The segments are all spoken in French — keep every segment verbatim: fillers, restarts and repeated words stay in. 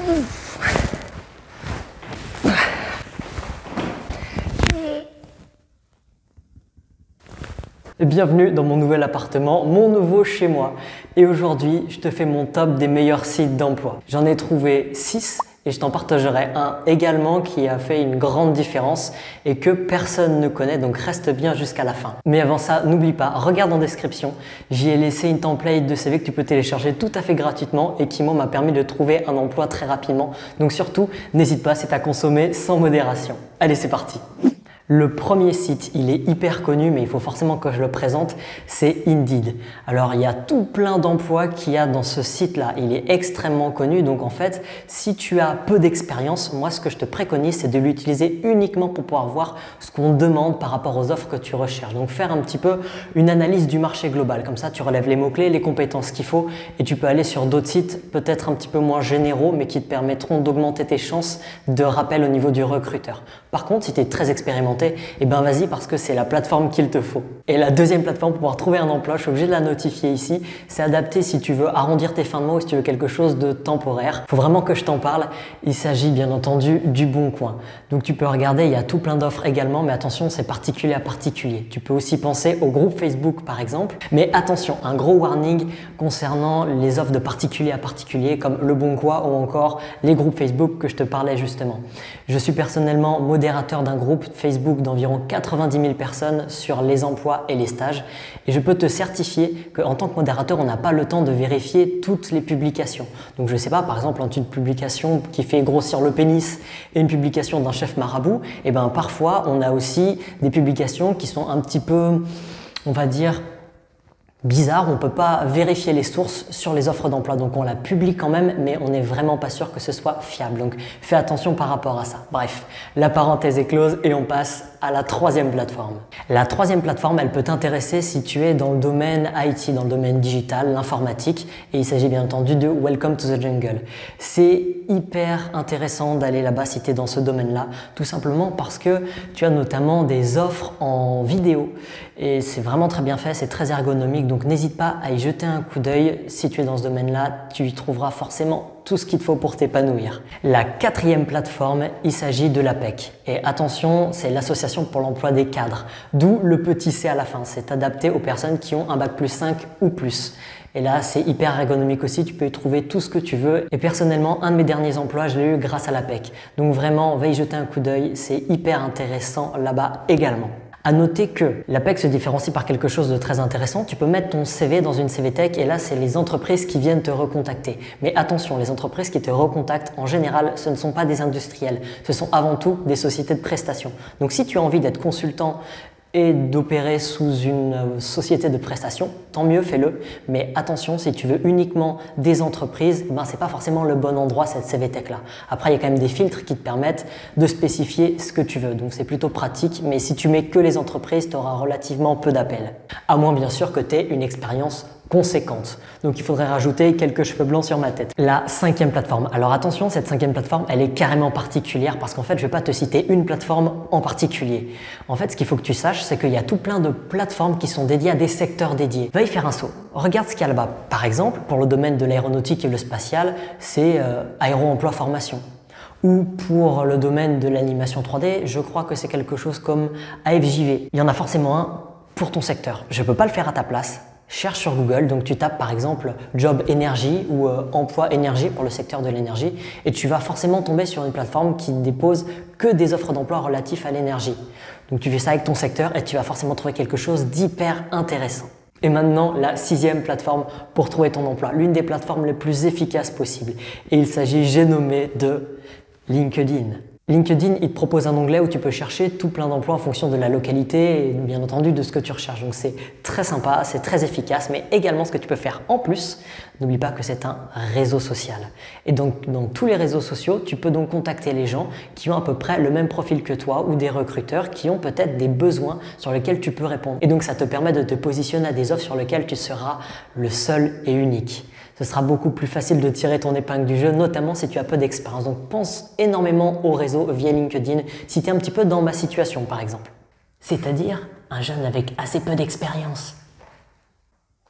Bienvenue dans mon nouvel appartement, mon nouveau chez moi. Et aujourd'hui, je te fais mon top des meilleurs sites d'emploi. J'en ai trouvé six et je t'en partagerai un également qui a fait une grande différence et que personne ne connaît, donc reste bien jusqu'à la fin. Mais avant ça, n'oublie pas, regarde en description, j'y ai laissé une template de C V que tu peux télécharger tout à fait gratuitement et qui moi m'a permis de trouver un emploi très rapidement. Donc surtout, n'hésite pas, c'est à consommer sans modération. Allez, c'est parti! Le premier site, il est hyper connu, mais il faut forcément que je le présente, c'est Indeed. Alors, il y a tout plein d'emplois qu'il y a dans ce site-là. Il est extrêmement connu, donc en fait, si tu as peu d'expérience, moi, ce que je te préconise, c'est de l'utiliser uniquement pour pouvoir voir ce qu'on demande par rapport aux offres que tu recherches. Donc, faire un petit peu une analyse du marché global. Comme ça, tu relèves les mots-clés, les compétences qu'il faut et tu peux aller sur d'autres sites, peut-être un petit peu moins généraux, mais qui te permettront d'augmenter tes chances de rappel au niveau du recruteur. Par contre, si tu es très expérimenté, et eh ben vas-y parce que c'est la plateforme qu'il te faut. Et la deuxième plateforme pour pouvoir trouver un emploi, je suis obligé de la notifier ici, c'est adapté si tu veux arrondir tes fins de mois ou si tu veux quelque chose de temporaire. Il faut vraiment que je t'en parle. Il s'agit bien entendu du Bon Coin. Donc tu peux regarder, il y a tout plein d'offres également, mais attention, c'est particulier à particulier. Tu peux aussi penser au groupe Facebook par exemple, mais attention, un gros warning concernant les offres de particulier à particulier comme le Bon Coin ou encore les groupes Facebook que je te parlais justement. Je suis personnellement modérateur d'un groupe Facebook d'environ quatre-vingt-dix mille personnes sur les emplois et les stages et je peux te certifier qu'en tant que modérateur on n'a pas le temps de vérifier toutes les publications. Donc je sais pas, par exemple entre une publication qui fait grossir le pénis et une publication d'un chef marabout, et ben parfois on a aussi des publications qui sont un petit peu, on va dire, bizarre, on ne peut pas vérifier les sources sur les offres d'emploi, donc on la publie quand même, mais on n'est vraiment pas sûr que ce soit fiable, donc fais attention par rapport à ça. Bref, la parenthèse est close et on passe à la troisième plateforme. La troisième plateforme, elle peut t'intéresser si tu es dans le domaine I T, dans le domaine digital, l'informatique, et il s'agit bien entendu de Welcome to the Jungle. C'est hyper intéressant d'aller là-bas si tu es dans ce domaine-là, tout simplement parce que tu as notamment des offres en vidéo et c'est vraiment très bien fait, c'est très ergonomique, donc n'hésite pas à y jeter un coup d'œil. Si tu es dans ce domaine-là, tu y trouveras forcément tout ce qu'il te faut pour t'épanouir. La quatrième plateforme, il s'agit de l'A P E C. Et attention, c'est l'Association pour l'emploi des cadres, d'où le petit C à la fin. C'est adapté aux personnes qui ont un bac plus cinq ou plus. Et là, c'est hyper ergonomique aussi, tu peux y trouver tout ce que tu veux. Et personnellement, un de mes derniers emplois, je l'ai eu grâce à l'A P E C. Donc vraiment, va y jeter un coup d'œil, c'est hyper intéressant là-bas également. À noter que l'A P E C se différencie par quelque chose de très intéressant. Tu peux mettre ton C V dans une C V Tech et là, c'est les entreprises qui viennent te recontacter. Mais attention, les entreprises qui te recontactent, en général, ce ne sont pas des industriels. Ce sont avant tout des sociétés de prestations. Donc, si tu as envie d'être consultant et d'opérer sous une société de prestation, tant mieux, fais-le. Mais attention, si tu veux uniquement des entreprises, ben, ce n'est pas forcément le bon endroit cette C V Tech là. Après, il y a quand même des filtres qui te permettent de spécifier ce que tu veux. Donc, c'est plutôt pratique. Mais si tu mets que les entreprises, tu auras relativement peu d'appels. À moins, bien sûr, que tu aies une expérience conséquente. Donc il faudrait rajouter quelques cheveux blancs sur ma tête. La cinquième plateforme. Alors attention, cette cinquième plateforme, elle est carrément particulière parce qu'en fait, je vais pas te citer une plateforme en particulier. En fait, ce qu'il faut que tu saches, c'est qu'il y a tout plein de plateformes qui sont dédiées à des secteurs dédiés. Va y faire un saut. Regarde ce qu'il y a là-bas. Par exemple, pour le domaine de l'aéronautique et le spatial, c'est euh, Aéro-Emploi Formation. Ou pour le domaine de l'animation trois D, je crois que c'est quelque chose comme A F J V. Il y en a forcément un pour ton secteur. Je peux pas le faire à ta place. Cherche sur Google, donc tu tapes par exemple Job Énergie ou euh, Emploi Énergie pour le secteur de l'énergie et tu vas forcément tomber sur une plateforme qui ne dépose que des offres d'emploi relatifs à l'énergie. Donc tu fais ça avec ton secteur et tu vas forcément trouver quelque chose d'hyper intéressant. Et maintenant, la sixième plateforme pour trouver ton emploi, l'une des plateformes les plus efficaces possibles. Et il s'agit, j'ai nommé, de LinkedIn. LinkedIn, il te propose un onglet où tu peux chercher tout plein d'emplois en fonction de la localité et bien entendu de ce que tu recherches. Donc c'est très sympa, c'est très efficace, mais également ce que tu peux faire en plus, n'oublie pas que c'est un réseau social. Et donc dans tous les réseaux sociaux, tu peux donc contacter les gens qui ont à peu près le même profil que toi ou des recruteurs qui ont peut-être des besoins sur lesquels tu peux répondre. Et donc ça te permet de te positionner à des offres sur lesquelles tu seras le seul et unique. Ce sera beaucoup plus facile de tirer ton épingle du jeu, notamment si tu as peu d'expérience. Donc pense énormément au réseau via LinkedIn si tu es un petit peu dans ma situation par exemple. C'est-à-dire un jeune avec assez peu d'expérience.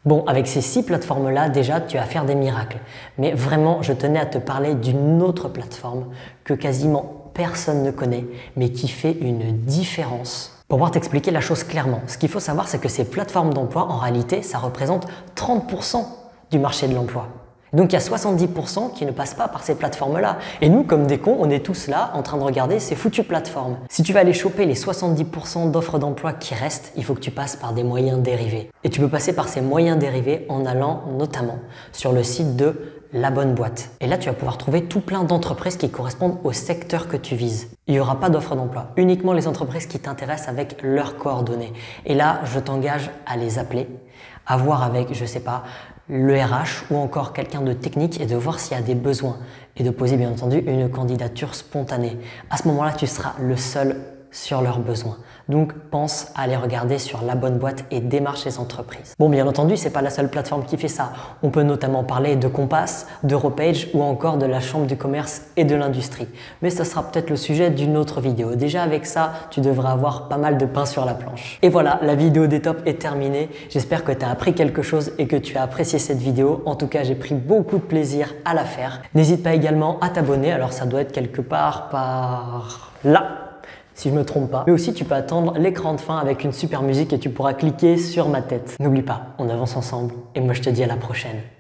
Bon, avec ces six plateformes-là, déjà, tu vas faire des miracles. Mais vraiment, je tenais à te parler d'une autre plateforme que quasiment personne ne connaît, mais qui fait une différence. Pour pouvoir t'expliquer la chose clairement, ce qu'il faut savoir, c'est que ces plateformes d'emploi, en réalité, ça représente trente pour cent du marché de l'emploi. Donc il y a soixante-dix pour cent qui ne passent pas par ces plateformes-là. Et nous, comme des cons, on est tous là en train de regarder ces foutues plateformes. Si tu veux aller choper les soixante-dix pour cent d'offres d'emploi qui restent, il faut que tu passes par des moyens dérivés. Et tu peux passer par ces moyens dérivés en allant notamment sur le site de La Bonne Boîte. Et là, tu vas pouvoir trouver tout plein d'entreprises qui correspondent au secteur que tu vises. Il n'y aura pas d'offres d'emploi, uniquement les entreprises qui t'intéressent avec leurs coordonnées. Et là, je t'engage à les appeler, à voir avec, je sais pas, le R H ou encore quelqu'un de technique et de voir s'il y a des besoins et de poser bien entendu une candidature spontanée. À ce moment-là, tu seras le seul sur leurs besoins. Donc, pense à aller regarder sur La Bonne Boîte et démarche les entreprises. Bon, bien entendu, c'est pas la seule plateforme qui fait ça. On peut notamment parler de Compass, d'Europage ou encore de la Chambre du commerce et de l'industrie. Mais ça sera peut-être le sujet d'une autre vidéo. Déjà, avec ça, tu devrais avoir pas mal de pain sur la planche. Et voilà, la vidéo des tops est terminée. J'espère que tu as appris quelque chose et que tu as apprécié cette vidéo. En tout cas, j'ai pris beaucoup de plaisir à la faire. N'hésite pas également à t'abonner. Alors, ça doit être quelque part par là, si je me trompe pas. Mais aussi, tu peux attendre l'écran de fin avec une super musique et tu pourras cliquer sur ma tête. N'oublie pas, on avance ensemble et moi je te dis à la prochaine.